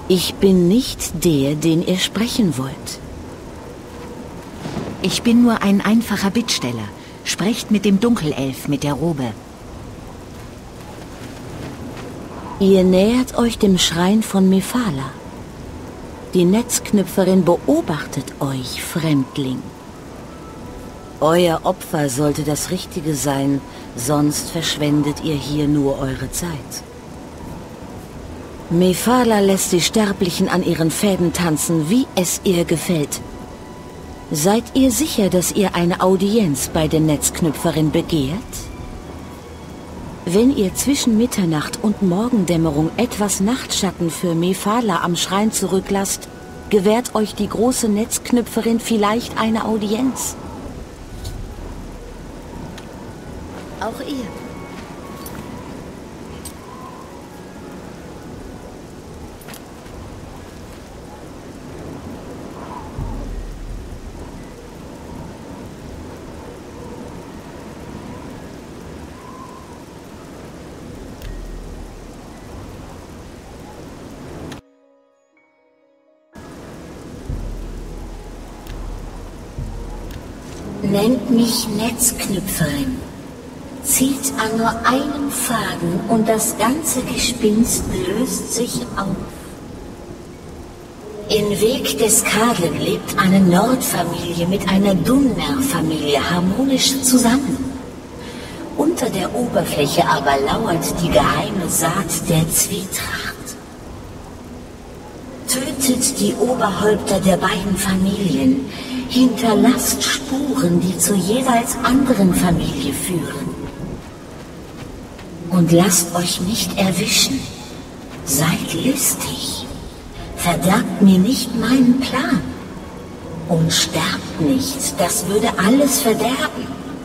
Ich bin nicht der, den ihr sprechen wollt. Ich bin nur ein einfacher Bittsteller. Sprecht mit dem Dunkelelf mit der Robe. Ihr nähert euch dem Schrein von Mephala. Die Netzknüpferin beobachtet euch, Fremdling. Euer Opfer sollte das Richtige sein, sonst verschwendet ihr hier nur eure Zeit. Mephala lässt die Sterblichen an ihren Fäden tanzen, wie es ihr gefällt. Seid ihr sicher, dass ihr eine Audienz bei der Netzknüpferin begehrt? Wenn ihr zwischen Mitternacht und Morgendämmerung etwas Nachtschatten für Mephala am Schrein zurücklasst, gewährt euch die große Netzknüpferin vielleicht eine Audienz. Auch ihr. Nennt mich Netzknüpferin. Zieht an nur einem Faden und das ganze Gespinst löst sich auf. In Weg des Kadlen lebt eine Nordfamilie mit einer Dunmer-Familie harmonisch zusammen. Unter der Oberfläche aber lauert die geheime Saat der Zwietracht. Tötet die Oberhäupter der beiden Familien, hinterlasst Spuren, die zur jeweils anderen Familie führen. Und lasst euch nicht erwischen. Seid listig. Verderbt mir nicht meinen Plan. Und sterbt nicht, das würde alles verderben.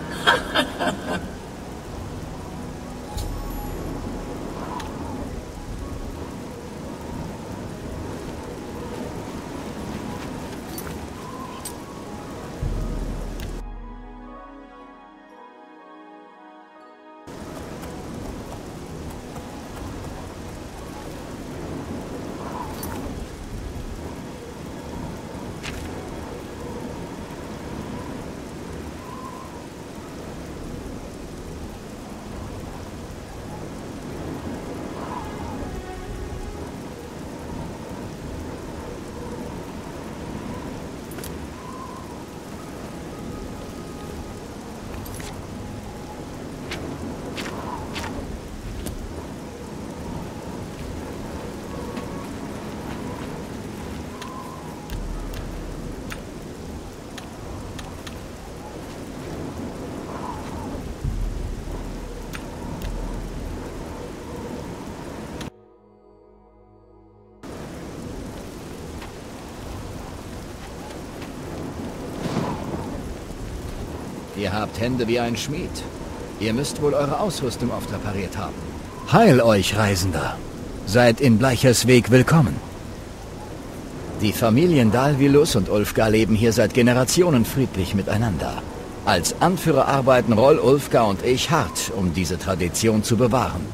Ihr habt Hände wie ein Schmied. Ihr müsst wohl eure Ausrüstung aufrepariert haben. Heil euch, Reisender! Seid in Bleichers Weg willkommen. Die Familien Dalvilus und Ulfgar leben hier seit Generationen friedlich miteinander. Als Anführer arbeiten Roll, Ulfgar und ich hart, um diese Tradition zu bewahren.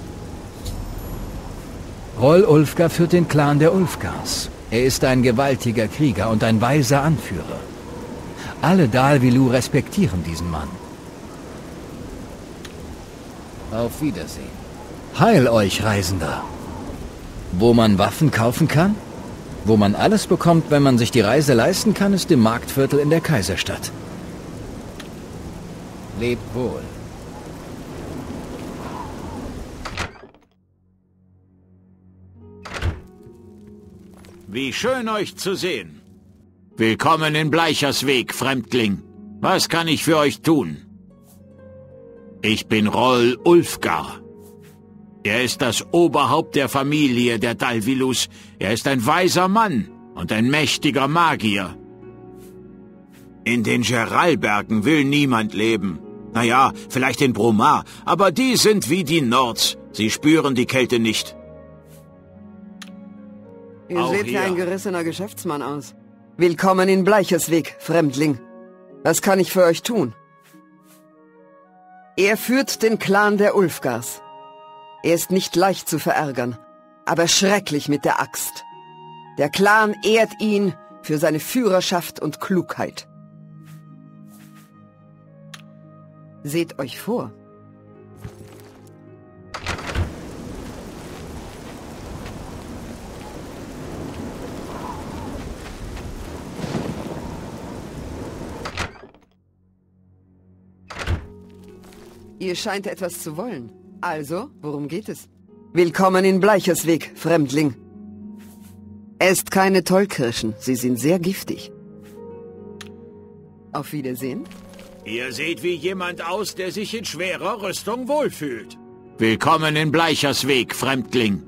Roll Ulfgar führt den Clan der Ulfgars. Er ist ein gewaltiger Krieger und ein weiser Anführer. Alle Dalvilu respektieren diesen Mann. Auf Wiedersehen. Heil euch, Reisender! Wo man Waffen kaufen kann? Wo man alles bekommt, wenn man sich die Reise leisten kann, ist im Marktviertel in der Kaiserstadt. Lebt wohl. Wie schön euch zu sehen. Willkommen in Bleichers Weg, Fremdling. Was kann ich für euch tun? Ich bin Roll Ulfgar. Er ist das Oberhaupt der Familie der Dalvilus. Er ist ein weiser Mann und ein mächtiger Magier. In den Geralbergen will niemand leben. Naja, vielleicht in Bromar, aber die sind wie die Nords. Sie spüren die Kälte nicht. Ihr Auch seht wie hier. ein gerissener Geschäftsmann aus. Willkommen in Bleichers Weg, Fremdling. Was kann ich für euch tun? Er führt den Clan der Ulfgars. Er ist nicht leicht zu verärgern, aber schrecklich mit der Axt. Der Clan ehrt ihn für seine Führerschaft und Klugheit. Seht euch vor. Ihr scheint etwas zu wollen. Also, worum geht es? Willkommen in Bleichersweg, Fremdling. Esst keine Tollkirschen, sie sind sehr giftig. Auf Wiedersehen. Ihr seht wie jemand aus, der sich in schwerer Rüstung wohlfühlt. Willkommen in Bleichersweg, Fremdling.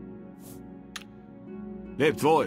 Lebt wohl.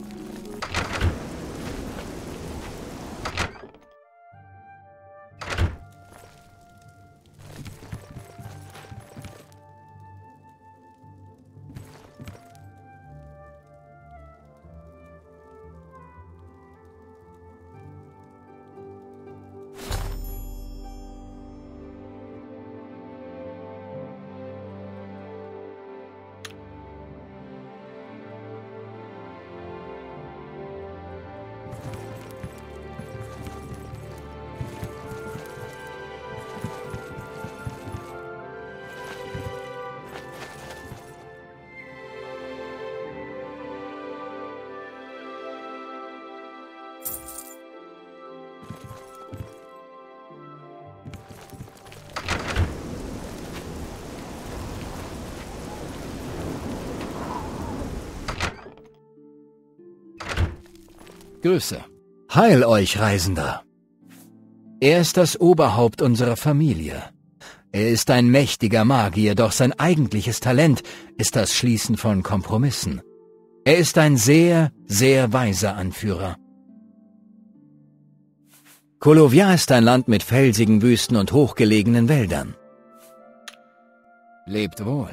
Grüße. Heil euch, Reisender. Er ist das Oberhaupt unserer Familie. Er ist ein mächtiger Magier, doch sein eigentliches Talent ist das Schließen von Kompromissen. Er ist ein sehr, sehr weiser Anführer. Colovia ist ein Land mit felsigen Wüsten und hochgelegenen Wäldern. Lebt wohl.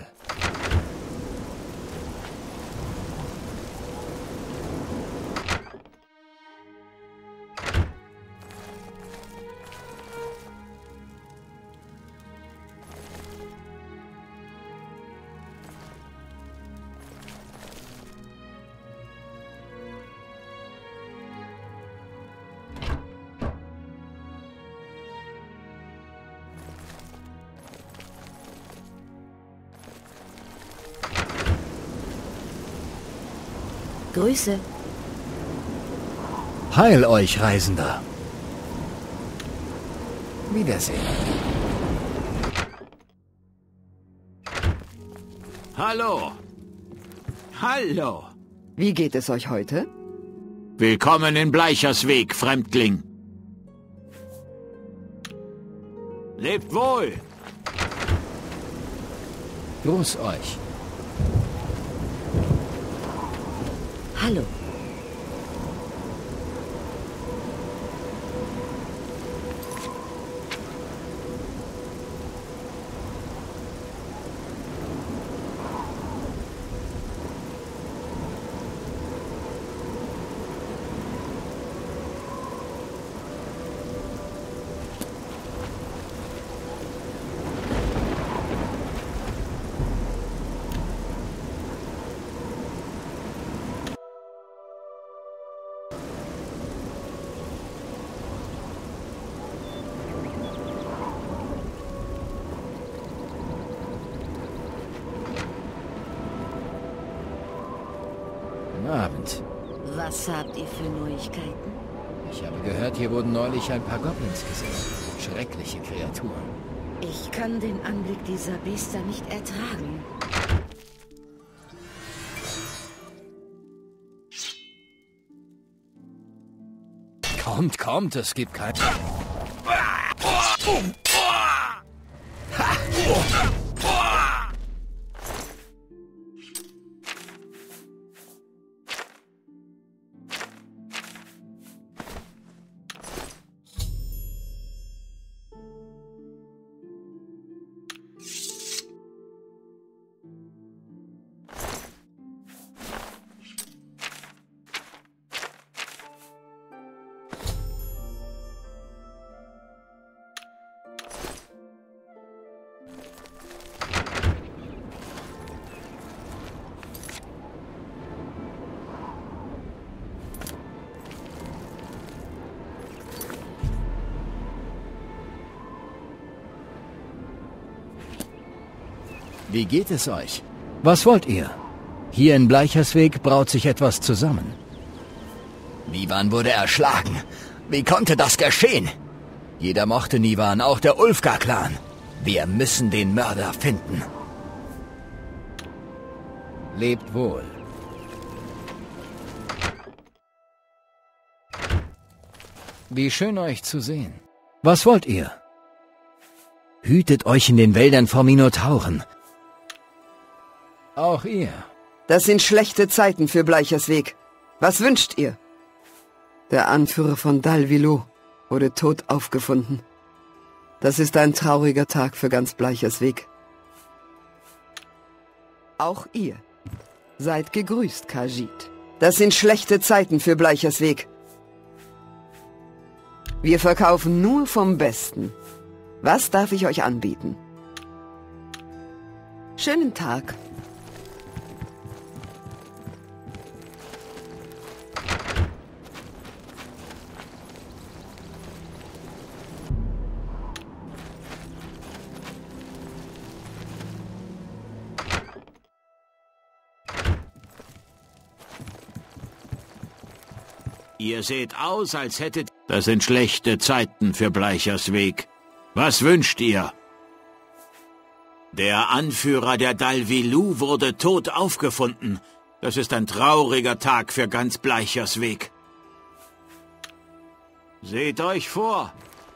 Grüße. Heil euch, Reisender. Wiedersehen. Hallo. Hallo. Wie geht es euch heute? Willkommen in Bleichersweg, Fremdling. Lebt wohl. Gruß euch. Hallo. Abend. Was habt ihr für Neuigkeiten? Ich habe gehört, hier wurden neulich ein paar Goblins gesehen. Schreckliche Kreaturen. Ich kann den Anblick dieser Biester nicht ertragen. Kommt, es gibt kein... Wie geht es euch? Was wollt ihr? Hier in Bleichersweg braut sich etwas zusammen. Nivan wurde erschlagen. Wie konnte das geschehen? Jeder mochte Nivan, auch der Ulfgar-Clan. Wir müssen den Mörder finden. Lebt wohl. Wie schön euch zu sehen. Was wollt ihr? Hütet euch in den Wäldern vor Minotauren. Auch ihr. Das sind schlechte Zeiten für Bleichersweg. Was wünscht ihr? Der Anführer von Dal Villo wurde tot aufgefunden. Das ist ein trauriger Tag für ganz Bleichersweg. Auch ihr. Seid gegrüßt, Khajiit. Das sind schlechte Zeiten für Bleichersweg. Wir verkaufen nur vom Besten. Was darf ich euch anbieten? Schönen Tag. Ihr seht aus, als hättet... Das sind schlechte Zeiten für Bleichersweg. Was wünscht ihr? Der Anführer der Dal Villo wurde tot aufgefunden. Das ist ein trauriger Tag für ganz Bleichersweg. Seht euch vor!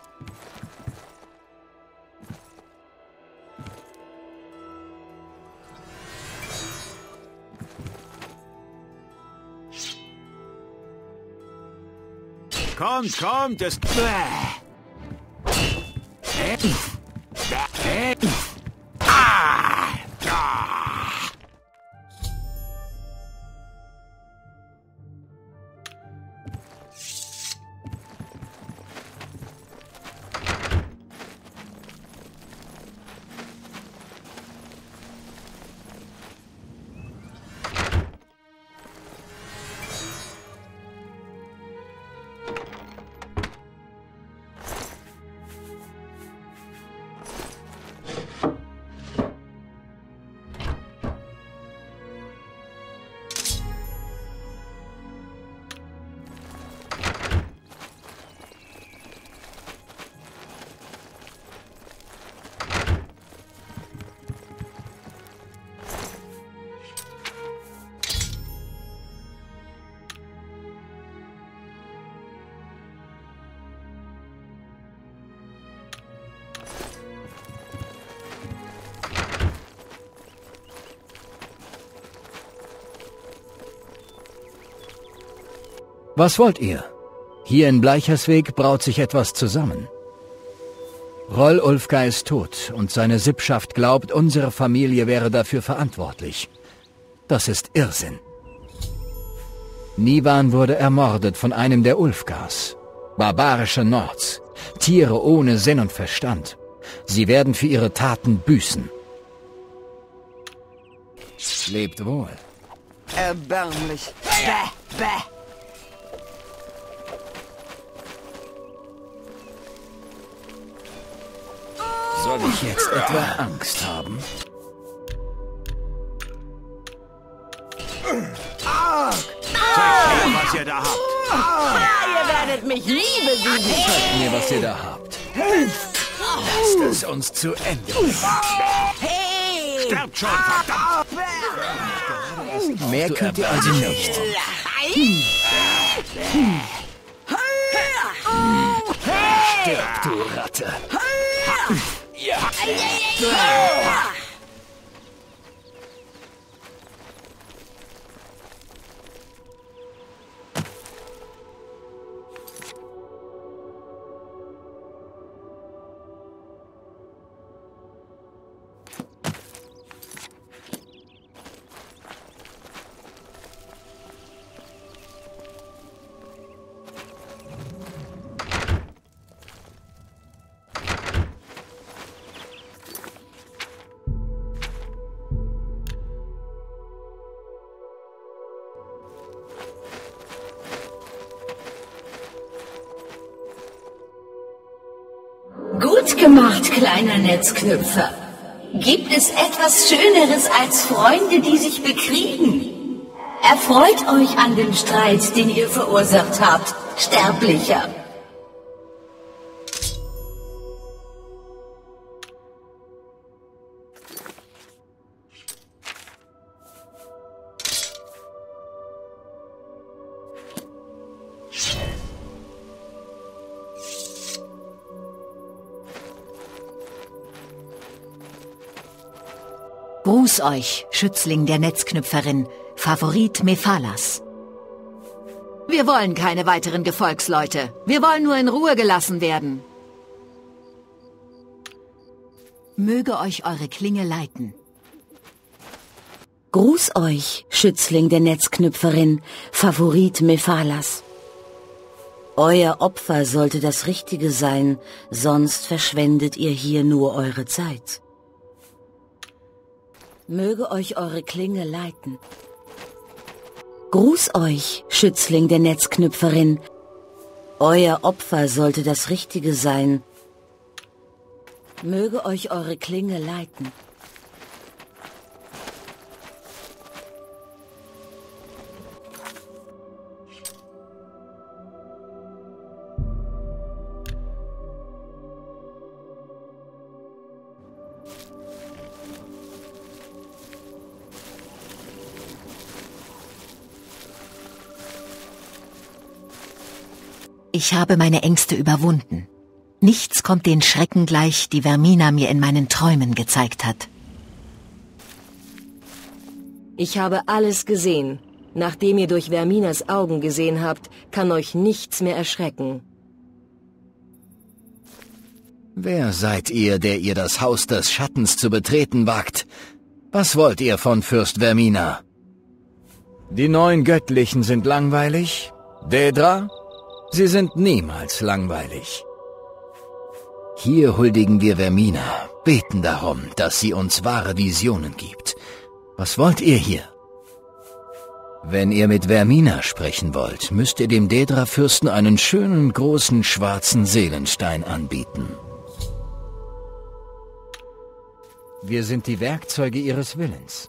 Kommt, kommt, es... Was wollt ihr? Hier in Bleichersweg braut sich etwas zusammen. Roll Ulfgar ist tot und seine Sippschaft glaubt, unsere Familie wäre dafür verantwortlich. Das ist Irrsinn. Nivan wurde ermordet von einem der Ulfgars. Barbarische Nords. Tiere ohne Sinn und Verstand. Sie werden für ihre Taten büßen. Lebt wohl. Erbärmlich. Bäh, bäh. Soll ich jetzt etwa Angst haben? Zeigt mir, was ihr da habt. Ihr werdet mich nie besiegen. Zeigt mir, was ihr da habt. Lasst es uns zu Ende bringen. Sterbt schon, verdammt! Mehr könnt ihr also nicht. Stirb, du Ratte. Ja. Gut gemacht, kleiner Netzknüpfer. Gibt es etwas Schöneres als Freunde, die sich bekriegen? Erfreut euch an dem Streit, den ihr verursacht habt, Sterblicher. Gruß euch, Schützling der Netzknüpferin, Favorit Mephalas. Wir wollen keine weiteren Gefolgsleute. Wir wollen nur in Ruhe gelassen werden. Möge euch eure Klinge leiten. Gruß euch, Schützling der Netzknüpferin, Favorit Mephalas. Euer Opfer sollte das Richtige sein, sonst verschwendet ihr hier nur eure Zeit. Möge euch eure Klinge leiten. Gruß euch, Schützling der Netzknüpferin. Euer Opfer sollte das Richtige sein. Möge euch eure Klinge leiten. Ich habe meine Ängste überwunden. Nichts kommt den Schrecken gleich, die Vermina mir in meinen Träumen gezeigt hat. Ich habe alles gesehen. Nachdem ihr durch Verminas Augen gesehen habt, kann euch nichts mehr erschrecken. Wer seid ihr, der ihr das Haus des Schattens zu betreten wagt? Was wollt ihr von Fürst Vermina? Die 9 Göttlichen sind langweilig? Daedra? Sie sind niemals langweilig. Hier huldigen wir Vermina, beten darum, dass sie uns wahre Visionen gibt. Was wollt ihr hier? Wenn ihr mit Vermina sprechen wollt, müsst ihr dem Daedra-Fürsten einen schönen, großen, schwarzen Seelenstein anbieten. Wir sind die Werkzeuge ihres Willens.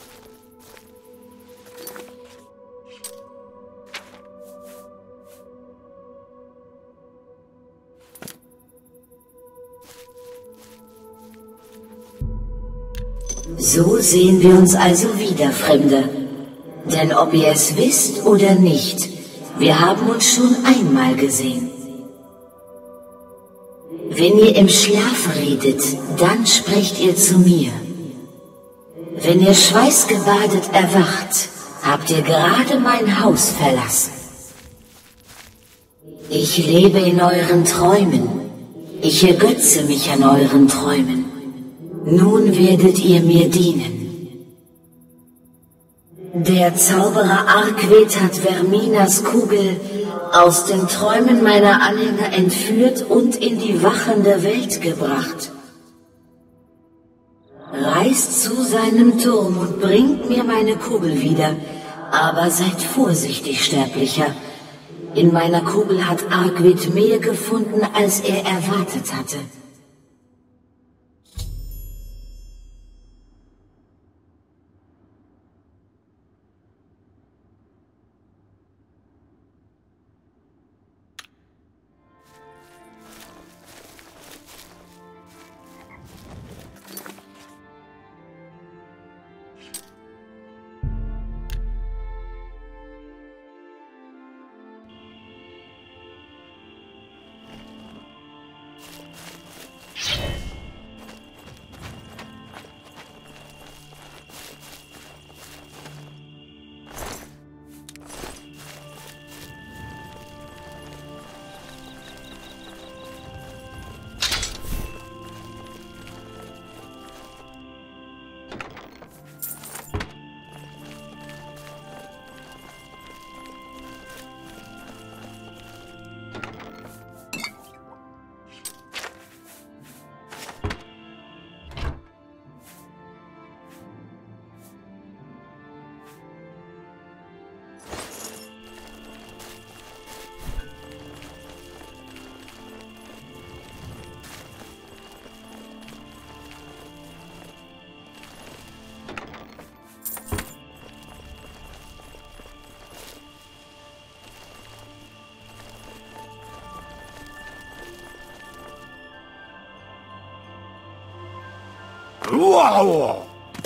So sehen wir uns also wieder, Fremde. Denn ob ihr es wisst oder nicht, wir haben uns schon einmal gesehen. Wenn ihr im Schlaf redet, dann sprecht ihr zu mir. Wenn ihr schweißgebadet erwacht, habt ihr gerade mein Haus verlassen. Ich lebe in euren Träumen. Ich ergötze mich an euren Träumen. Nun werdet ihr mir dienen. Der Zauberer Arquet hat Verminas Kugel aus den Träumen meiner Anhänger entführt und in die wachende Welt gebracht. Reist zu seinem Turm und bringt mir meine Kugel wieder, aber seid vorsichtig, Sterblicher. In meiner Kugel hat Arquet mehr gefunden, als er erwartet hatte. Wow!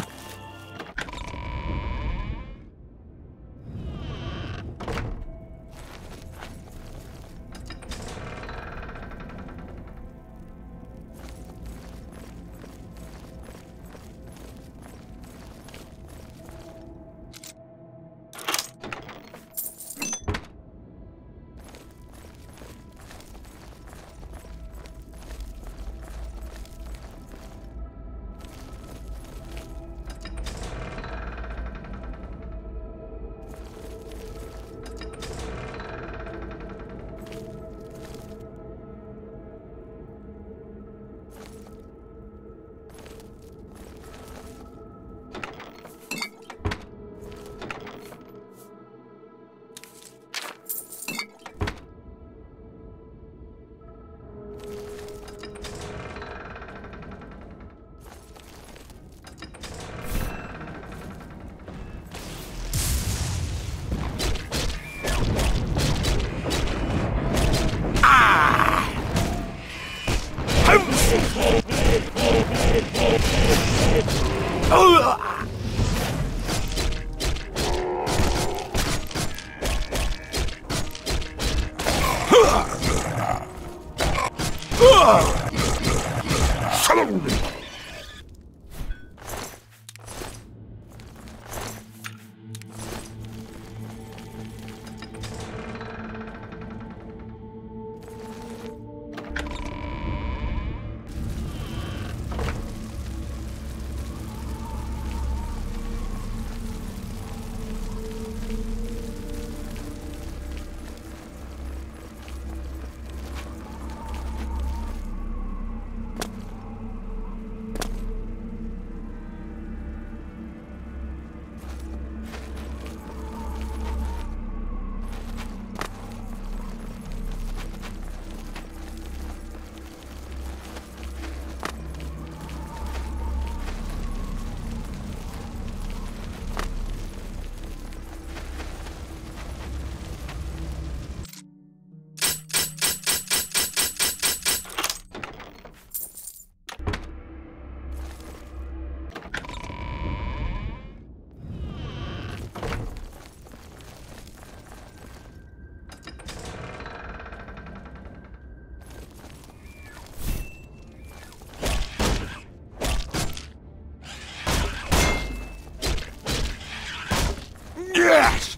Yes!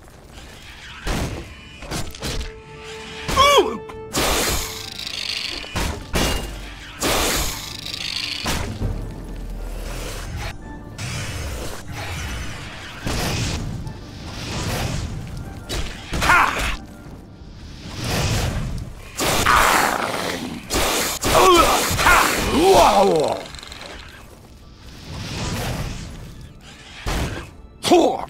Ooh! Ha! Wow! Four!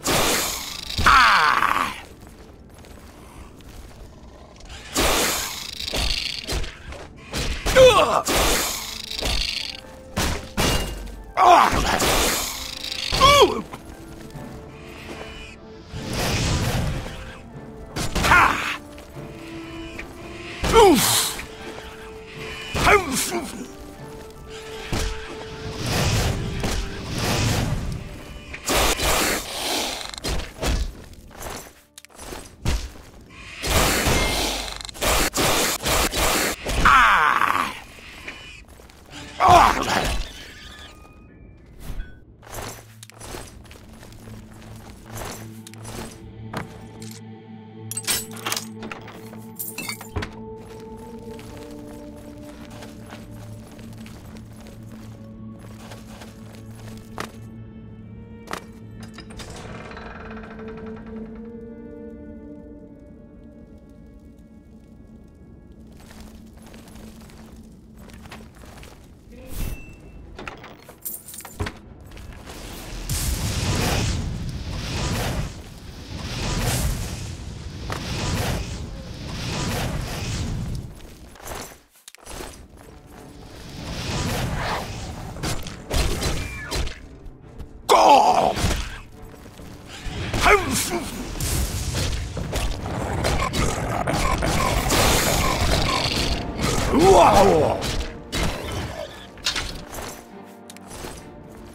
Wow!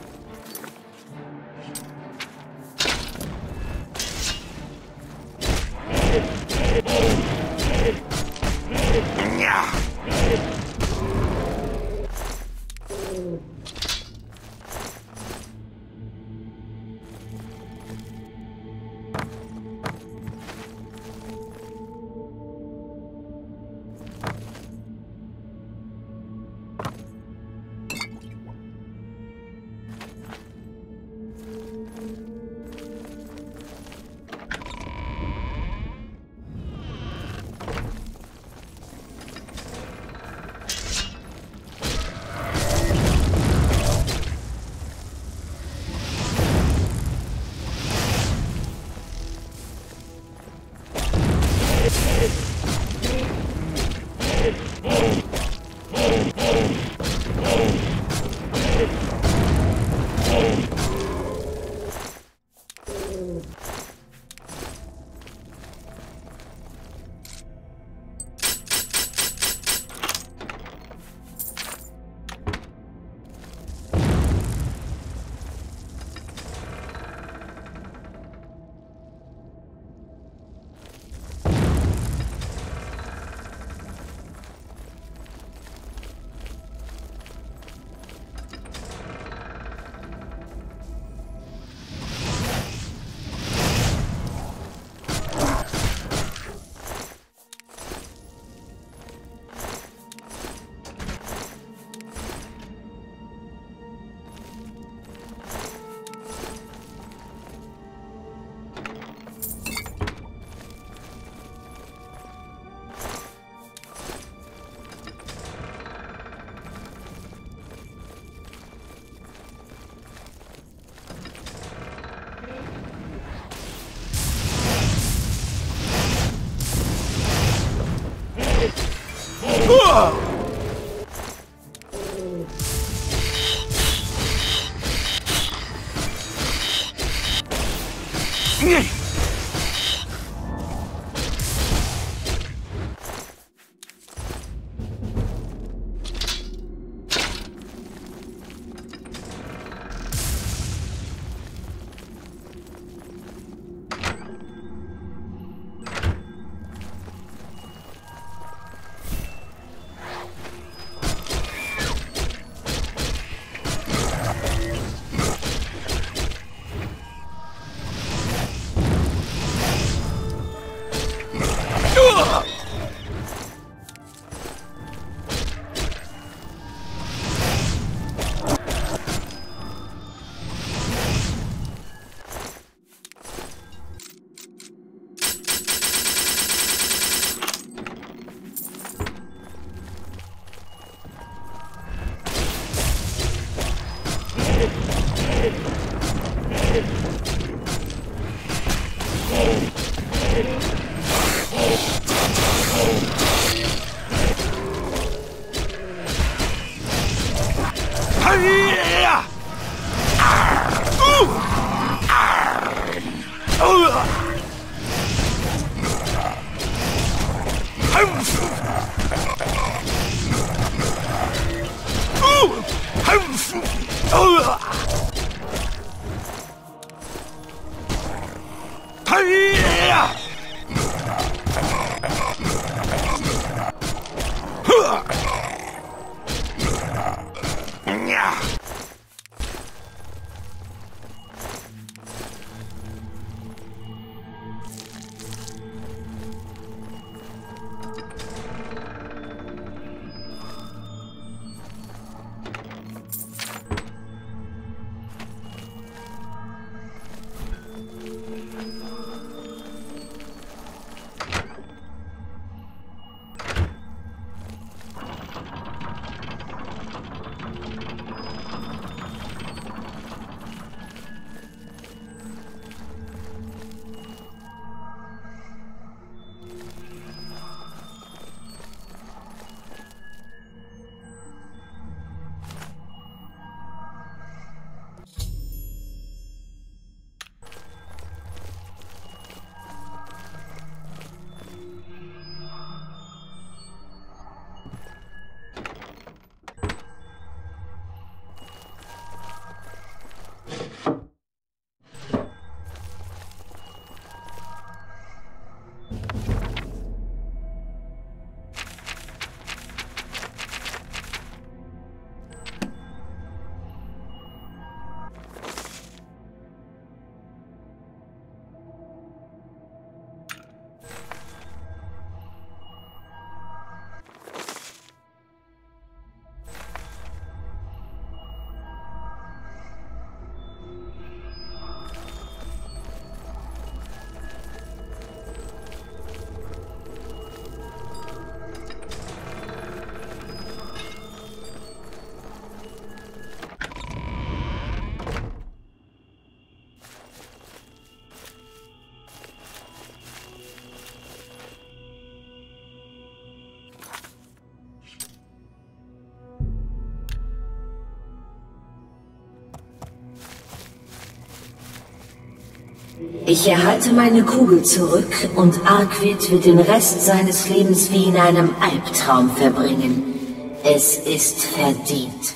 Ich erhalte meine Kugel zurück und Arkwid wird den Rest seines Lebens wie in einem Albtraum verbringen. Es ist verdient.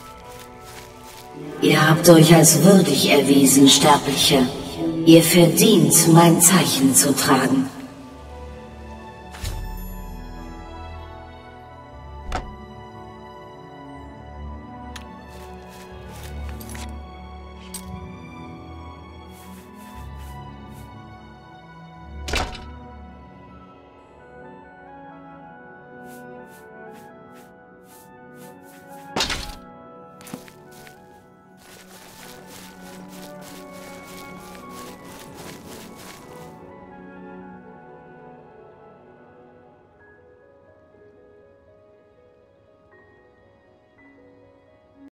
Ihr habt euch als würdig erwiesen, Sterbliche. Ihr verdient, mein Zeichen zu tragen.